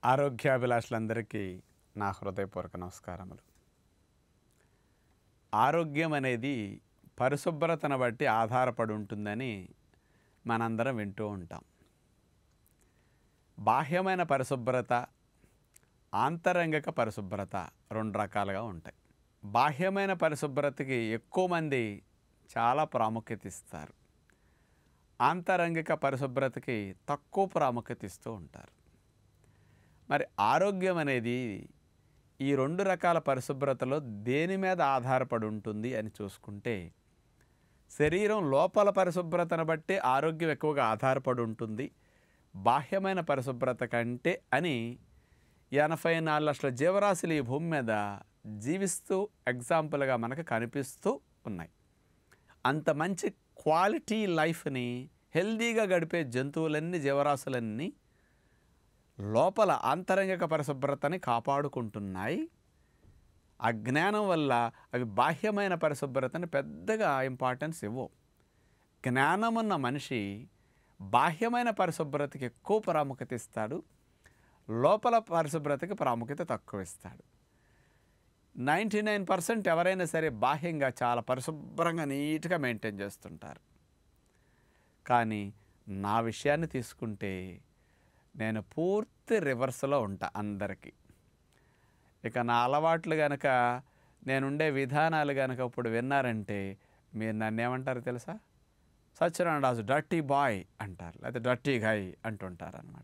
ఆరోగ్యాభిలాషులందరికీ నా హృదయపూర్వక నమస్కారములు. ఆరోగ్యం అనేది పరిశుభ్రతను బట్టి ఆధారపడి ఉంటుందని మనందరం వింటూ ఉంటాం. బాహ్యమైన పరిశుభ్రత, ఆంతరంగిక పరిశుభ్రత రెండు రకాలుగా ఉంటాయి. బాహ్యమైన పరిశుభ్రతకి ఎక్కువ మంది చాలా ప్రాముఖ్యత ఇస్తారు. ఆంతరంగిక పరిశుభ్రతకి తక్కువ ప్రాముఖ్యత ఇస్తూ ఉంటారు. మరి ఆరోగ్యం అనేది ఈ రెండు రకాల పరిశుభ్రతలో దేని మీద ఆధారపడి ఉంటుంది అని చూసుకుంటే, శరీరం లోపల పరిశుభ్రతను బట్టి ఆరోగ్యం ఎక్కువగా ఆధారపడి ఉంటుంది బాహ్యమైన పరిశుభ్రత కంటే అని 84 లక్షల జీవరాశులు ఈ భూమి మీద జీవిస్తూ ఎగ్జాంపుల్గా మనకు కనిపిస్తూ ఉన్నాయి. అంత మంచి క్వాలిటీ లైఫ్ని హెల్దీగా గడిపే జంతువులన్నీ, జీవరాశులన్నీ లోపల ఆంతరంగిక పరిశుభ్రతని కాపాడుకుంటున్నాయి. అజ్ఞానం వల్ల అవి బాహ్యమైన పరిశుభ్రతని పెద్దగా ఇంపార్టెన్స్ ఇవ్వవు. జ్ఞానం ఉన్న మనిషి బాహ్యమైన పరిశుభ్రతకి ఎక్కువ ప్రాముఖ్యత ఇస్తాడు, లోపల పరిశుభ్రతకి ప్రాముఖ్యత తక్కువ ఇస్తాడు. 99% ఎవరైనా సరే బాహ్యంగా చాలా పరిశుభ్రంగా నీట్గా మెయింటైన్ చేస్తుంటారు. కానీ నా విషయాన్ని తీసుకుంటే నేను పూర్తి రివర్స్లో ఉంటా అందరికీ. ఇక నా అలవాట్లు కనుక, నేనుండే విధానాలు కనుక ఇప్పుడు విన్నారంటే మీరు నన్ను ఏమంటారు తెలుసా? సత్యనారాయణ రాజు డర్టీ బాయ్ అంటారు, లేకపోతే డర్టీ గాయ్ అంటుంటారు అన్నమాట.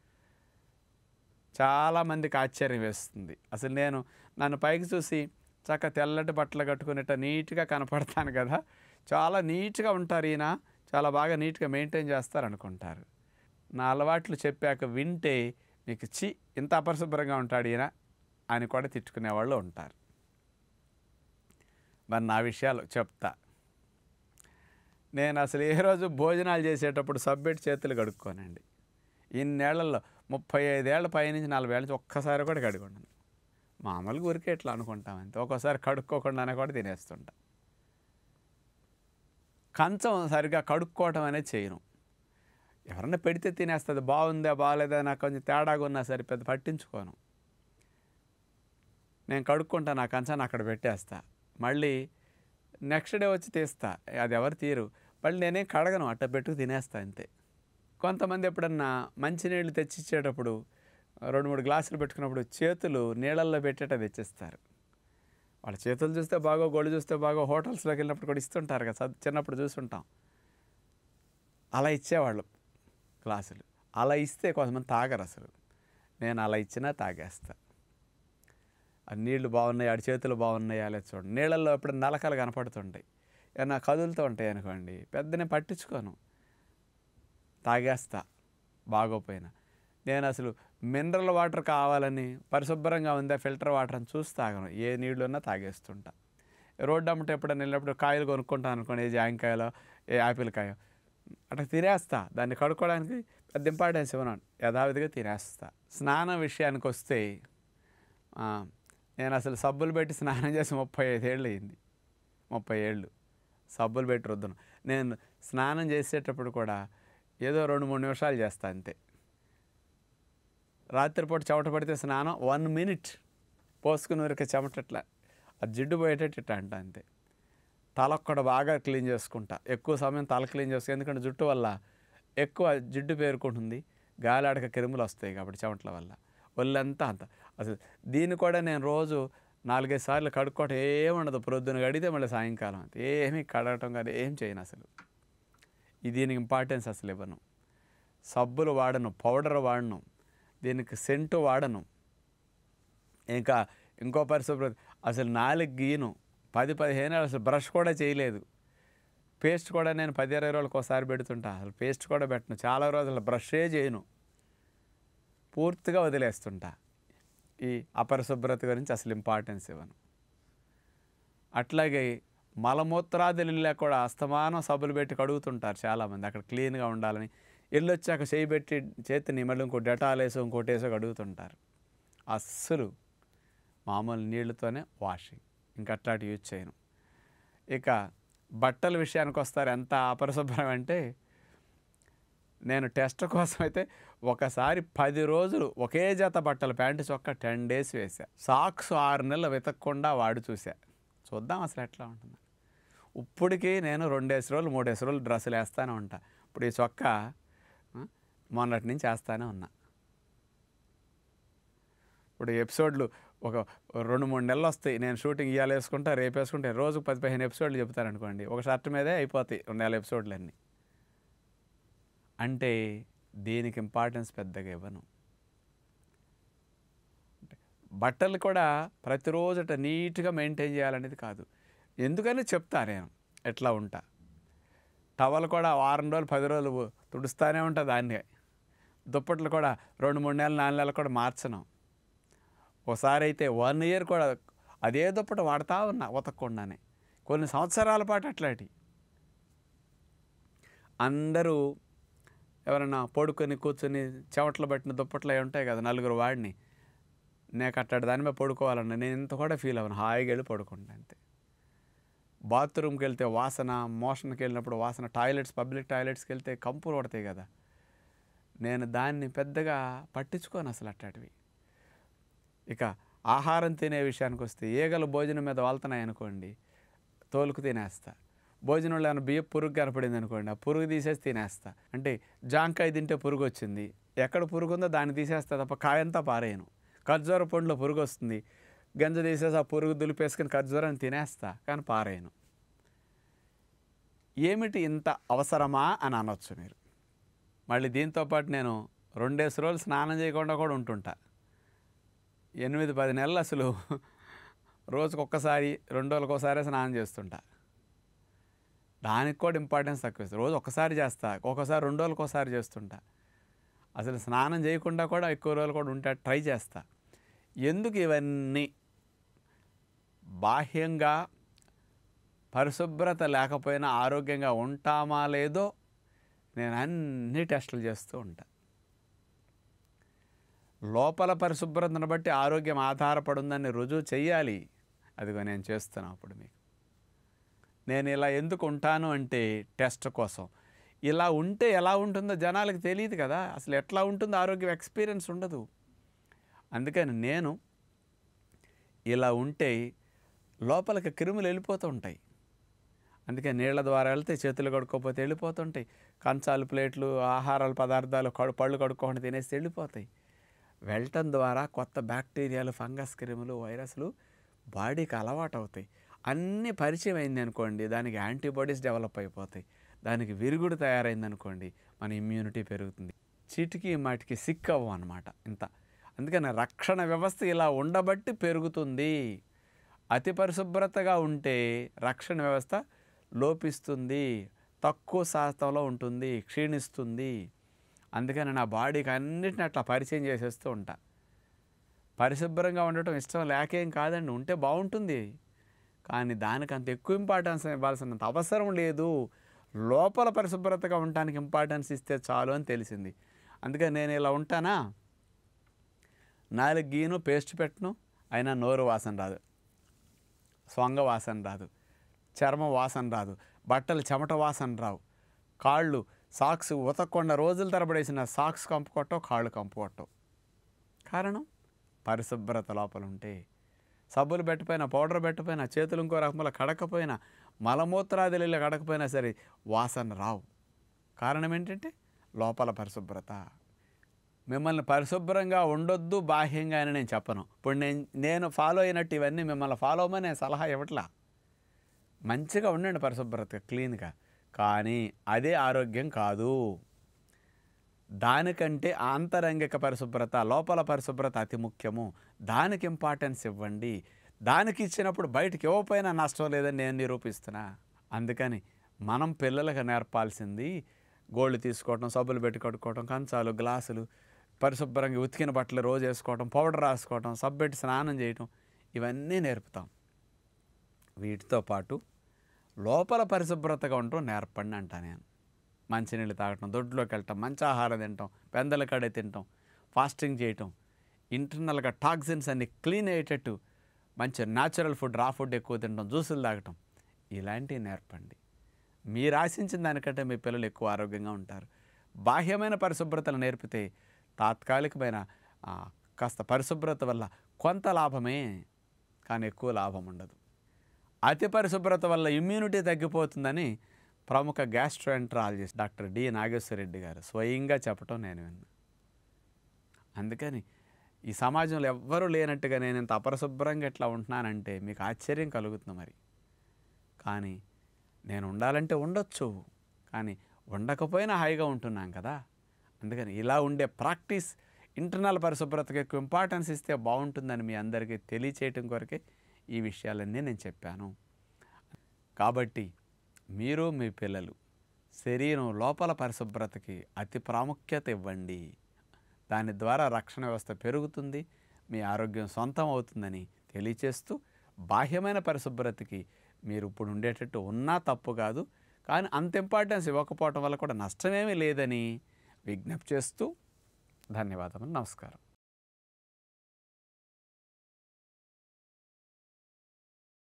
చాలామందికి ఆశ్చర్యం వేస్తుంది. అసలు నన్ను పైకి చూసి చక్క తెల్లటి బట్టలు కట్టుకునేట నీట్గా కనపడతాను కదా, చాలా నీట్గా ఉంటారు, ఈయన చాలా బాగా నీట్గా మెయింటైన్ చేస్తారు అనుకుంటారు. నా అలవాట్లు చెప్పాక వింటే మీకు ఇంత అపరిశుభ్రంగా ఉంటాడు ఈయన అని కూడా తిట్టుకునేవాళ్ళు ఉంటారు. మరి నా విషయాలు చెప్తా. నేను అసలు ఏ రోజు భోజనాలు చేసేటప్పుడు సబ్బెట్టి చేతులు కడుక్కోనండి. ఇన్నేళ్లలో 35 ఏళ్ళ పైనుంచి 40 ఏళ్ళ నుంచి ఒక్కసారి కూడా కడుగుండను. మామూలుగా ఊరికే ఎట్లా అనుకుంటాం అంతే. ఒక్కోసారి కడుక్కోకుండానే కూడా తినేస్తుంటా. కంచం సరిగ్గా కడుక్కోవటం అనేది చేయను. ఎవరన్నా పెడితే తినేస్తుంది, బాగుందా బాగాలేదా నాకు కొంచెం తేడాగా ఉన్నా సరే పెద్ద పట్టించుకోను. నేను కడుక్కుంటాను, ఆ కంచాన్ని అక్కడ పెట్టేస్తా, మళ్ళీ నెక్స్ట్ డే వచ్చి తీస్తా. అది ఎవరు తీరు, మళ్ళీ నేనేం కడగను, అట్ట పెట్టుకు తినేస్తా అంతే. కొంతమంది ఎప్పుడన్నా మంచినీళ్ళు తెచ్చిచ్చేటప్పుడు 2-3 గ్లాసులు పెట్టుకున్నప్పుడు చేతులు నీళ్ళల్లో పెట్టేట తెచ్చిస్తారు. వాళ్ళ చేతులు చూస్తే బాగో, గొళ్ళు చూస్తే బాగో, హోటల్స్లోకి వెళ్ళినప్పుడు కూడా ఇస్తుంటారు కదా, చిన్నప్పుడు చూస్తుంటాం. అలా ఇచ్చేవాళ్ళు గ్లాసులు. అలా ఇస్తే కొంతమంది తాగరు అసలు. నేను అలా ఇచ్చినా తాగేస్తా. ఆ నీళ్లు బాగున్నాయి, ఆడి చేతులు బాగున్నాయా లేదా చూడండి. నీళ్ళల్లో ఎప్పుడు నలకలు కనపడుతుంటాయి, ఏమన్నా కదులుతూ ఉంటాయి అనుకోండి, పెద్దనే పట్టించుకోను, తాగేస్తా బాగోపోయినా. నేను అసలు మినరల్ వాటర్ కావాలని పరిశుభ్రంగా ఉందా ఫిల్టర్ వాటర్ అని చూసి తాగను, ఏ నీళ్ళు ఉన్నా తాగేస్తుంటా. రోడ్డు అమ్మట ఎప్పుడైనా వెళ్ళినప్పుడు కాయలు కొనుక్కుంటాను అనుకోండి, ఏ జాంకాయలో ఏ యాపిల్ కాయో అట్లా తినేస్తా. దాన్ని కడుక్కోవడానికి పెద్ద ఇంపార్టెన్స్ ఇవ్వను, యథావిధిగా తినేస్తా. స్నానం విషయానికి వస్తే నేను అసలు సబ్బులు పెట్టి స్నానం చేసి 35 ఏళ్ళు అయింది. 30 ఏళ్ళు సబ్బులు పెట్టి రుద్దను. నేను స్నానం చేసేటప్పుడు కూడా ఏదో 2-3 నిమిషాలు చేస్తా అంతే. రాత్రిపూట చెమట పడితే స్నానం 1 మినిట్ పోసుకుని ఊరికే చెమటట్లా అది జిడ్డు పోయేటట్టు ఇట్లా అంట అంతే. తలొక్కడ బాగా క్లీన్ చేసుకుంటా, ఎక్కువ సమయం తల క్లీన్ చేసుకుంటా. ఎందుకంటే జుట్టు వల్ల ఎక్కువ జిడ్డు పేరుకుంటుంది, గాలి ఆడక క్రిములు వస్తాయి కాబట్టి చెమటల వల్ల ఒళ్ళంతా అంత. అసలు దీన్ని కూడా నేను రోజు 4-5 సార్లు కడుక్కోవటం ఏముండదు. ప్రొద్దున కడిగితే మళ్ళీ సాయంకాలం అంతే, ఏమీ కడగటం కానీ ఏం చేయను అసలు. దీనికి ఇంపార్టెన్స్ అసలు ఇవ్వను. సబ్బులు వాడను, పౌడర్ వాడను, దీనికి సెంటు వాడను. ఇంకా ఇంకో పరిశుభ్రత అసలు 4 గీను 10-15 ఏళ్ళు అసలు బ్రష్ కూడా చేయలేదు. పేస్ట్ కూడా నేను 10-20 రోజులకు ఒకసారి పెడుతుంటా, అసలు పేస్ట్ కూడా పెట్టను. చాలా రోజులు బ్రషే చేయను, పూర్తిగా వదిలేస్తుంటా. ఈ అపరిశుభ్రత గురించి అసలు ఇంపార్టెన్స్ ఇవ్వను. అట్లాగే మలమూత్రాదులు కూడా అస్తమానం సబ్బులు పెట్టి కడుగుతుంటారు చాలామంది, అక్కడ క్లీన్గా ఉండాలని. వెళ్ళొచ్చాక చేయి పెట్టి చేతిని మళ్ళీ ఇంకో డెటాల్ వేసో ఇంకోటి వేసో కడుగుతుంటారు. అస్సలు మామూలు నీళ్ళతోనే వాషింగ్, ఇంకా అట్లాంటి యూజ్ చేయను. ఇక బట్టల విషయానికి వస్తారు. ఎంత అపరిశుభ్రం అంటే, నేను టెస్ట్ కోసం అయితే ఒకసారి 10 రోజులు ఒకే జత బట్టలు ప్యాంటు చొక్కా 10 డేస్ వేసా. సాక్స్ 6 నెలలు వెతకకుండా వాడి చూసా. చూద్దాం అసలు ఎట్లా ఉంటుంది. ఇప్పటికీ నేను 2 రోజులు 3 రోజులు డ్రెస్సులు వేస్తూనే ఉంటా. ఇప్పుడు ఈ చొక్కా మొన్నటి నుంచి వేస్తూనే ఉన్నా. ఇప్పుడు ఎపిసోడ్లు ఒక 2-3 నెలలు వస్తాయి. నేను షూటింగ్ ఇవాళ వేసుకుంటా, రేపు వేసుకుంటే రోజుకు 10-15 ఎపిసోడ్లు చెప్తాను అనుకోండి. ఒక షర్ట్ మీదే అయిపోతాయి 2 నెలల ఎపిసోడ్లన్నీ. అంటే దీనికి ఇంపార్టెన్స్ పెద్దగా ఇవ్వను. బట్టలు కూడా ప్రతిరోజుట నీట్గా మెయింటైన్ చేయాలనేది కాదు. ఎందుకని చెప్తా నేను ఎట్లా ఉంటా. టవల్ కూడా వారం రోజులు 10 రోజులు తుడుస్తూనే ఉంటా దాన్ని. దుప్పట్లు కూడా 2-3 నెలలు 4 నెలలు కూడా మార్చను. ఒకసారి అయితే 1 ఇయర్ కూడా అదే దుప్పట వాడుతూ ఉన్నా ఉతకకుండానే. కొన్ని సంవత్సరాల పాటు అట్లాంటి. అందరూ ఎవరైనా పడుకొని కూర్చొని చెమటలు పట్టిన దుప్పట్లు అవి ఉంటాయి కదా, నలుగురు వాడిని. నేను అట్టాడు దాని మీద పడుకోవాలన్నా నేను ఇంత కూడా ఫీల్ అవ్వను. హాయిగా వెళ్ళి పడుకుంటా అంతే. బాత్రూమ్కి వెళ్తే వాసన, మోషన్కి వెళ్ళినప్పుడు వాసన, పబ్లిక్ టాయిలెట్స్కి వెళ్తే కంపులు పడతాయి కదా, నేను దాన్ని పెద్దగా పట్టించుకోను అసలు అట్లాంటివి. ఇక ఆహారం తినే విషయానికి వస్తే ఈగలు భోజనం మీద వాళ్తున్నాయి అనుకోండి, తోలుకు తినేస్తా. భోజనంలో ఏమైనా బియ్యం పురుగు కనపడింది అనుకోండి, ఆ పురుగు తీసేసి తినేస్తా. అంటే జాంకాయ తింటే పురుగు వచ్చింది, ఎక్కడ పురుగు ఉందో దాన్ని తీసేస్తా తప్ప కాయంతా పారేయను. ఖర్జూర పండులో పురుగు వస్తుంది, గంజ తీసేసి ఆ పురుగు దులిపేసుకుని ఖర్జూరాన్ని తినేస్తా, కానీ పారేయను. ఏమిటి ఇంత అవసరమా అని అనొచ్చు మీరు. మళ్ళీ దీంతోపాటు నేను 2 రోజులు స్నానం చేయకుండా కూడా ఉంటుంటా. 8-10 నెలలు అసలు రోజుకు ఒక్కసారి 2 రోజులకు ఒకసారి స్నానం చేస్తుంటా. దానికి కూడా ఇంపార్టెన్స్ తక్కువ ఇస్తుంది. రోజు ఒక్కసారి చేస్తా, ఒక్కోసారి 2 రోజులకు ఒకసారి చేస్తుంటా. అసలు స్నానం చేయకుండా కూడా ఎక్కువ రోజులు కూడా ఉంటే ట్రై చేస్తా. ఎందుకు ఇవన్నీ? బాహ్యంగా పరిశుభ్రత లేకపోయినా ఆరోగ్యంగా ఉంటామా లేదో నేను అన్ని టెస్టులు చేస్తూ ఉంటా. లోపల పరిశుభ్రతను బట్టి ఆరోగ్యం ఆధారపడుందని రుజువు చెయ్యాలి. అదిగో నేను చేస్తున్నా. అప్పుడు మీకు నేను ఇలా ఎందుకు ఉంటాను అంటే టెస్ట్ కోసం. ఇలా ఉంటే ఎలా ఉంటుందో జనాలకు తెలియదు కదా, అసలు ఎట్లా ఉంటుందో ఆరోగ్యం ఎక్స్పీరియన్స్ ఉండదు. అందుకని నేను ఇలా ఉంటే లోపలికి క్రిములు వెళ్ళిపోతూ ఉంటాయి. అందుకే నీళ్ళ ద్వారా వెళ్తే చేతులు కడుక్కోకపోతే వెళ్ళిపోతుంటాయి. కంచాలు, ప్లేట్లు, ఆహారాల పదార్థాలు పళ్ళు కడుక్కోకుండా తినేసి వెళ్ళిపోతాయి. వెళ్ళటం ద్వారా కొత్త బ్యాక్టీరియాలు, ఫంగస్, క్రిములు, వైరస్లు బాడీకి అలవాటు అవుతాయి. అన్నీ పరిచయం అయింది అనుకోండి, దానికి యాంటీబాడీస్ డెవలప్ అయిపోతాయి. దానికి విరుగుడు తయారైంది అనుకోండి, మన ఇమ్యూనిటీ పెరుగుతుంది. చీటికి మాటికి సిక్ అవ్వం అన్నమాట ఇంత. అందుకని రక్షణ వ్యవస్థ ఇలా ఉండబట్టి పెరుగుతుంది. అతి పరిశుభ్రతగా ఉంటే రక్షణ వ్యవస్థ లోపిస్తుంది, తక్కువ శాతంలో ఉంటుంది, క్షీణిస్తుంది. అందుకని నా బాడీకి అన్నిటిని అట్లా పరిచయం చేసేస్తూ ఉంటా. పరిశుభ్రంగా ఉండటం ఇష్టం లేకేం కాదండి, ఉంటే బాగుంటుంది. కానీ దానికి అంత ఎక్కువ ఇంపార్టెన్స్ ఇవ్వాల్సినంత అవసరం లేదు. లోపల పరిశుభ్రతగా ఉండటానికి ఇంపార్టెన్స్ ఇస్తే చాలు అని తెలిసింది. అందుకని నేను ఇలా ఉంటానా, 4 గీను పేస్ట్ పెట్టను, అయినా నోరు వాసన రాదు, సొంగ వాసన రాదు, చర్మం వాసన రాదు, బట్టలు చెమట వాసన రావు, కాళ్ళు సాక్స్ ఉతకకుండా రోజుల తరబడేసిన సాక్స్ కంపు కొట్టవు, కాళ్ళు కంపు కొట్టవు. కారణం పరిశుభ్రత లోపల ఉంటే. సబ్బులు పెట్టకపోయినా, పౌడర్ పెట్టకపోయినా, చేతులు ఇంకో రకంలో కడకపోయినా, మలమూత్రాదులు కడకపోయినా సరే వాసన రావు. కారణం ఏంటంటే లోపల పరిశుభ్రత. మిమ్మల్ని పరిశుభ్రంగా ఉండొద్దు బాహ్యంగా అని నేను చెప్పను. ఇప్పుడు నేను ఫాలో అయినట్టు ఇవన్నీ మిమ్మల్ని ఫాలో అవ్వమని నేను సలహా ఇవ్వట్లా. మంచిగా ఉండండి పరిశుభ్రతగా, క్లీన్గా. కానీ అదే ఆరోగ్యం కాదు. దానికంటే ఆంతరంగిక పరిశుభ్రత, లోపల పరిశుభ్రత అతి ముఖ్యము. దానికి ఇంపార్టెన్స్ ఇవ్వండి. దానికి ఇచ్చినప్పుడు బయటికి ఇవ్వకపోయినా నష్టం లేదని నేను నిరూపిస్తున్నా. అందుకని మనం పిల్లలకు నేర్పాల్సింది గోళ్ళు తీసుకోవటం, సబ్బులు పెట్టి కడుక్కోవటం, కంచాలు, గ్లాసులు, పరిశుభ్రంగా ఉతికిన బట్టలు రోజు వేసుకోవటం, పౌడర్ రాసుకోవటం, సబ్బు పెట్టి స్నానం చేయటం, ఇవన్నీ నేర్పుతాం. వీటితో పాటు లోపల పరిశుభ్రతగా ఉండటం నేర్పండి అంటా నేను. మంచినీళ్ళు తాగటం, దొడ్లోకి వెళ్ళటం, మంచి ఆహారం తినటం, పెందల కడే తినటం, ఫాస్టింగ్ చేయటం, ఇంటర్నల్గా టాక్సిన్స్ అన్ని క్లీన్ అయ్యేటట్టు మంచి న్యాచురల్ ఫుడ్, రా ఫుడ్ ఎక్కువ తినటం, జ్యూసులు తాగటం, ఇలాంటివి నేర్పండి. మీరు ఆశించిన దానికంటే మీ పిల్లలు ఎక్కువ ఆరోగ్యంగా ఉంటారు. బాహ్యమైన పరిశుభ్రతలు నేర్పితే తాత్కాలికమైన కాస్త పరిశుభ్రత వల్ల కొంత లాభమే, కానీ ఎక్కువ లాభం ఉండదు. అతి పరిశుభ్రత వల్ల ఇమ్యూనిటీ తగ్గిపోతుందని ప్రముఖ గ్యాస్ట్రోఎంట్రాలజిస్ట్ డాక్టర్ డి నాగేశ్వరరెడ్డి గారు స్వయంగా చెప్పటం నేను విన్నా. అందుకని ఈ సమాజంలో ఎవ్వరూ లేనట్టుగా నేను ఇంత అపరిశుభ్రంగా ఇట్లా ఉంటున్నానంటే మీకు ఆశ్చర్యం కలుగుతుంది. మరి కానీ నేను ఉండాలంటే ఉండొచ్చు, కానీ ఉండకపోయినా హాయిగా ఉంటున్నాం కదా. అందుకని ఇలా ఉండే ప్రాక్టీస్, ఇంటర్నల్ పరిశుభ్రతకి ఎక్కువ ఇంపార్టెన్స్ ఇస్తే బాగుంటుందని మీ అందరికీ తెలియచేయటం కొరకే ఈ విషయాలన్నీ నేను చెప్పాను. కాబట్టి మీరు మీ పిల్లలు శరీరం లోపల పరిశుభ్రతకి అతి ప్రాముఖ్యత ఇవ్వండి. దాని ద్వారా రక్షణ వ్యవస్థ పెరుగుతుంది, మీ ఆరోగ్యం సొంతం అవుతుందని తెలియచేస్తూ, బాహ్యమైన పరిశుభ్రతకి మీరు ఇప్పుడు ఉండేటట్టు ఉన్నా తప్పు కాదు, కానీ అంత ఇంపార్టెన్స్ ఇవ్వకపోవటం వల్ల కూడా నష్టమేమీ లేదని విజ్ఞప్తి చేస్తూ ధన్యవాదములు. నమస్కారం.